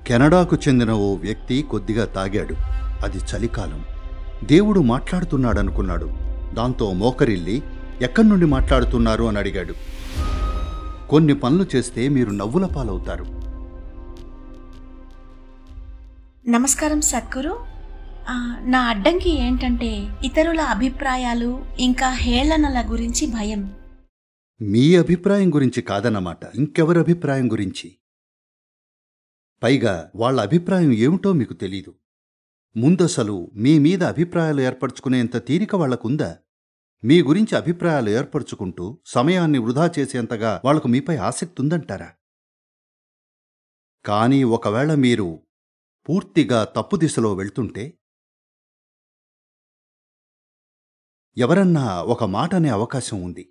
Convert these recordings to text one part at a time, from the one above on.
కెనడాకు చెందిన ఓ వ్యక్తి కొద్దిగా తాగాడు. అది చలికాలం. దేవుడు మాట్లాడుతున్నాడనుకున్నాడు. దాంతో మోకరిల్లి ఎక్కడి నుండి మాట్లాడుతున్నారు అని అడిగాడు. కొన్ని పనులు చేస్తే మీరు నవ్వుల పాలవుతారు. నమస్కారం సద్గురు. నా అడ్డంకి ఏంటంటే ఇతరుల అభిప్రాయాలు ఇంకా హేళనల గురించి భయం. మీ అభిప్రాయం గురించి కాదన్నమాట, ఇంకెవరి అభిప్రాయం గురించి. పైగా వాళ్ళ అభిప్రాయం ఏమిటో మీకు తెలీదు. ముందసలు మీ మీద అభిప్రాయాలు ఏర్పరచుకునేంత తీరిక వాళ్లకుందా? మీ గురించి అభిప్రాయాలు ఏర్పరచుకుంటూ సమయాన్ని వృధా చేసేంతగా వాళ్లకు మీపై ఆసక్తి ఉందంటారా? కానీ ఒకవేళ మీరు పూర్తిగా తప్పు దిశలో వెళ్తుంటే ఎవరన్నా ఒక మాట అనే అవకాశం ఉంది.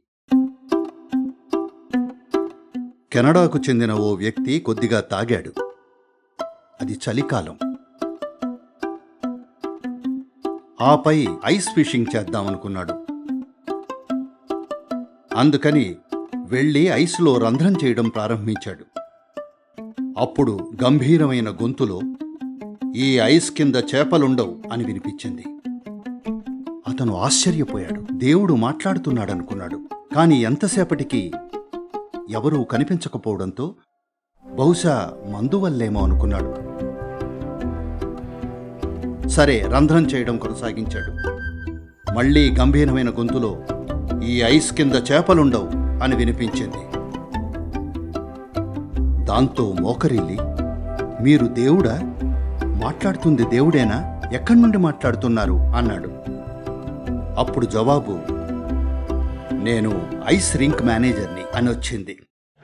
కెనడాకు చెందిన ఓ వ్యక్తి కొద్దిగా తాగాడు. అది చలికాలం. ఆపై ఐస్ ఫిషింగ్ చేద్దామనుకున్నాడు. అందుకని వెళ్ళి ఐస్లో రంధ్రం చేయడం ప్రారంభించాడు. అప్పుడు గంభీరమైన గొంతులో, "ఈ ఐస్ కింద చేపలుండవు" అని వినిపించింది. అతను ఆశ్చర్యపోయాడు. దేవుడు మాట్లాడుతున్నాడనుకున్నాడు. కాని ఎంతసేపటికి ఎవరూ కనిపించకపోవడంతో బహుశా మందు వల్లేమో అనుకున్నాడు. సరే, రంధ్రం చేయడం కొనసాగించాడు. మళ్లీ గంభీరమైన గొంతులో, "ఈ ఐస్ కింద చేపలుండవు" అని వినిపించింది. దాంతో మోకరిల్లి, "మీరు దేవుడా? మాట్లాడుతుంది దేవుడేనా? ఎక్కడి నుండి మాట్లాడుతున్నారు?" అన్నాడు. అప్పుడు జవాబు, "నేను ఐస్ రింక్ మేనేజర్ని" అని వచ్చింది.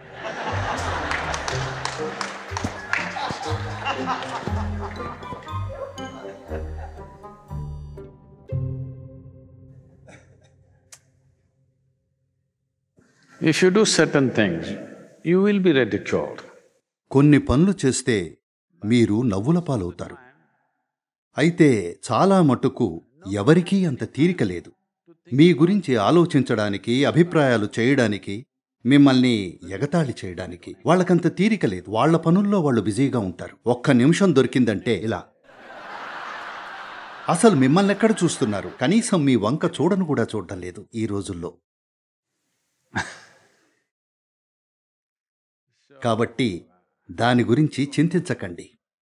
If you do certain things, you will be ridiculed. కొన్ని పనులు చేస్తే మీరు నవ్వుల పాలవుతారు. అయితే చాలా మటుకు ఎవరికీ అంత తీరిక లేదు. మీ గురించి ఆలోచించడానికి, అభిప్రాయాలు చేయడానికి, మిమ్మల్ని ఎగతాళి చేయడానికి వాళ్ళకంత తీరిక లేదు. వాళ్ల పనుల్లో వాళ్ళు బిజీగా ఉంటారు. ఒక్క నిమిషం దొరికిందంటే ఇలా. అసలు మిమ్మల్ని ఎక్కడ చూస్తున్నారు? కనీసం మీ వంక చూడను కూడా చూడడం లేదు ఈ రోజుల్లో. కాబట్టి దాని గురించి చింతించకండి.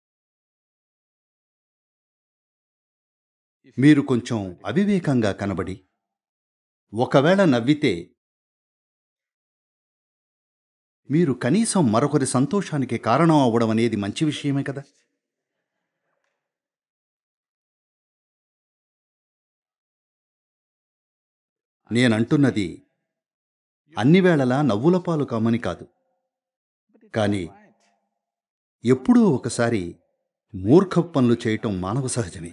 మీరు కొంచెం అవివేకంగా కనబడి ఒకవేళ నవ్వితే మీరు కనీసం మరొకరి సంతోషానికి కారణం అవ్వడం అనేది మంచి విషయమే కదా. నేనంటున్నది అన్ని వేళలా నవ్వుల పాలు కమ్మని కాదు. కానీ ఎప్పుడూ ఒకసారి మూర్ఖపు పనులు చేయటం మానవ సహజమే.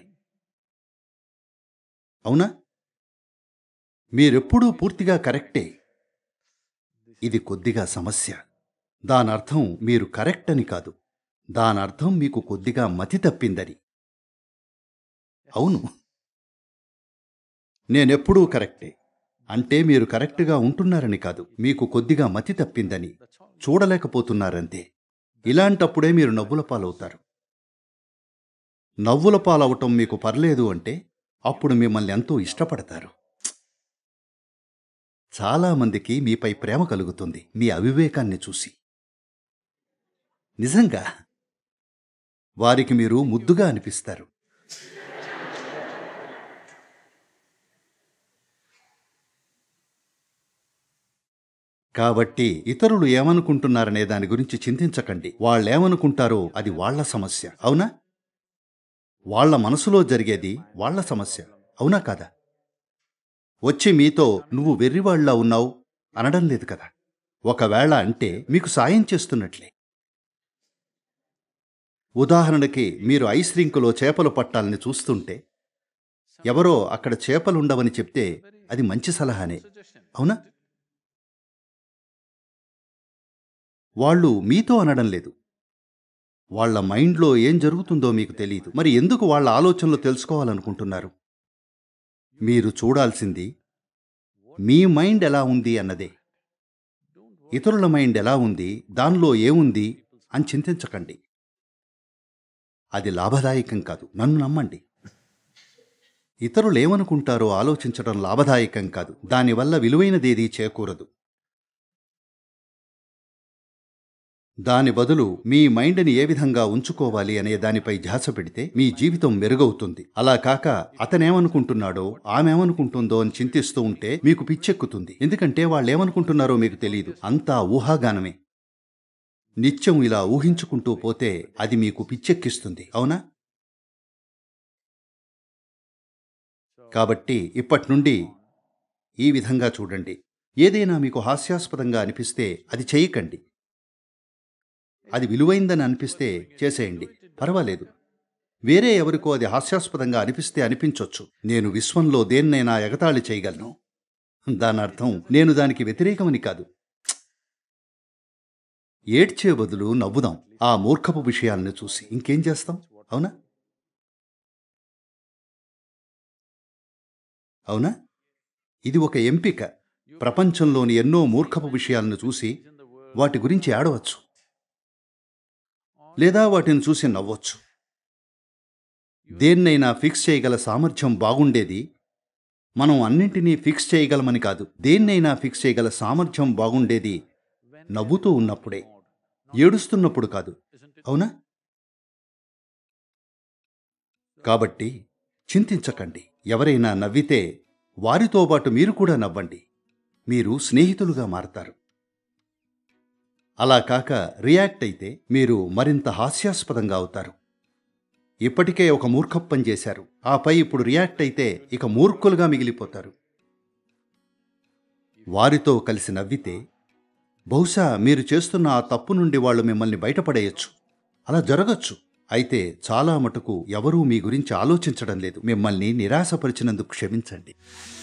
అవునా? మీరెప్పుడూ పూర్తిగా కరెక్టే. ఇది కొద్దిగా సమస్య. దానర్థం మీరు కరెక్ట్ అని కాదు. దానర్థం మీకు కొద్దిగా మతి తప్పిందని. అవును, నేనెప్పుడూ కరెక్టే అంటే మీరు కరెక్ట్గా ఉంటున్నారని కాదు. మీకు కొద్దిగా మతి తప్పిందని, చూడలేకపోతున్నారంతే. ఇలాంటప్పుడే మీరు నవ్వుల పాలవుతారు. నవ్వుల పాలవటం మీకు పర్లేదు అంటే అప్పుడు మిమ్మల్ని ఎంతో ఇష్టపడతారు. చాలామందికి మీపై ప్రేమ కలుగుతుంది మీ అవివేకాన్ని చూసి. నిజంగా వారికి మీరు ముద్దుగా అనిపిస్తారు. కాబట్టి ఇతరులు ఏమనుకుంటున్నారనే దాని గురించి చింతించకండి. వాళ్ళేమనుకుంటారో అది వాళ్ల సమస్య. అవునా? వాళ్ల మనసులో జరిగేది వాళ్ల సమస్య. అవునా కాదా? వచ్చి మీతో "నువ్వు వెర్రివాళ్లా ఉన్నావు" అనడం లేదు కదా. ఒకవేళ అంటే మీకు సాయం చేస్తున్నట్లే. ఉదాహరణకి మీరు ఐస్ రింకులో చేపలు పట్టాలని చూస్తుంటే ఎవరో అక్కడ చేపలుండవని చెప్తే అది మంచి సలహానే. అవునా? వాళ్ళు మీతో అనడం లేదు. వాళ్ల మైండ్లో ఏం జరుగుతుందో మీకు తెలీదు. మరి ఎందుకు వాళ్ల ఆలోచనలు తెలుసుకోవాలనుకుంటున్నారు? మీరు చూడాల్సింది మీ మైండ్ ఎలా ఉంది అన్నదే. ఇతరుల మైండ్ ఎలా ఉంది, దానిలో ఏముంది అని చింతించకండి. అది లాభదాయకం కాదు. నన్ను నమ్మండి. ఇతరులేమనుకుంటారో ఆలోచించడం లాభదాయకం కాదు. దానివల్ల విలువైనదేదీ చేకూరదు. దాని బదులు మీ మైండ్ని ఏ విధంగా ఉంచుకోవాలి అనే దానిపై ధ్యాస పెడితే మీ జీవితం మెరుగవుతుంది. అలా కాక అతనేమనుకుంటున్నాడో ఆమెమనుకుంటుందో అని చింతిస్తూ ఉంటే మీకు పిచ్చెక్కుతుంది. ఎందుకంటే వాళ్ళేమనుకుంటున్నారో మీకు తెలియదు. అంతా ఊహాగానమే. నిత్యం ఇలా ఊహించుకుంటూ పోతే అది మీకు పిచ్చెక్కిస్తుంది. అవునా? కాబట్టి ఇప్పటి నుండి ఈ విధంగా చూడండి. ఏదైనా మీకు హాస్యాస్పదంగా అనిపిస్తే అది చేయకండి. అది విలువైందని అనిపిస్తే చేసేయండి, పర్వాలేదు. వేరే ఎవరికో అది హాస్యాస్పదంగా అనిపిస్తే అనిపించొచ్చు. నేను విశ్వంలో దేన్నైనా ఎగతాళి చేయగలను. దాని అర్థం నేను దానికి వ్యతిరేకమని కాదు. ఏడ్చే బదులు నవ్వుదాం ఆ మూర్ఖపు విషయాలను చూసి. ఇంకేం చేస్తాం? అవునా? అవునా? ఇది ఒక ఎంపిక. ప్రపంచంలోని ఎన్నో మూర్ఖపు విషయాలను చూసి వాటి గురించి ఏడవచ్చు, లేదా వాటిని చూసి నవ్వొచ్చు. దేన్నైనా ఫిక్స్ చేయగల సామర్థ్యం బాగుండేది మనం అన్నింటినీ ఫిక్స్ చేయగలమని కాదు. దేన్నైనా ఫిక్స్ చేయగల సామర్థ్యం బాగుండేది నవ్వుతూ ఉన్నప్పుడే, ఏడుస్తున్నప్పుడు కాదు. అవునా? కాబట్టి చింతించకండి. ఎవరైనా నవ్వితే వారితో పాటు మీరు కూడా నవ్వండి. మీరు స్నేహితులుగా మారతారు. అలా కాక రియాక్ట్ అయితే మీరు మరింత హాస్యాస్పదంగా అవుతారు. ఇప్పటికే ఒక మూర్ఖపు పని చేశారు, ఆపై ఇప్పుడు రియాక్ట్ అయితే ఇక మూర్ఖులుగా మిగిలిపోతారు. వారితో కలిసి నవ్వితే బహుశా మీరు చేస్తున్న ఆ తప్పు నుండి వాళ్ళు మిమ్మల్ని బయటపడేయచ్చు. అలా జరగచ్చు. అయితే చాలా మటుకు ఎవరూ మీ గురించి ఆలోచించడం లేదు. మిమ్మల్ని నిరాశపరిచినందుకు క్షమించండి.